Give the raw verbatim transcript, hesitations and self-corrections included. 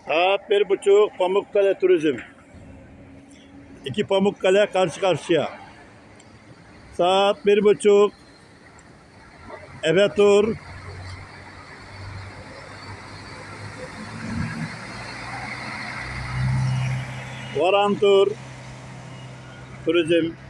Saat bir buçuk Pamukkale Turizm. İki Pamukkale karşı karşıya. Saat bir buçuk Efe Tur. Varan Tur Turizm.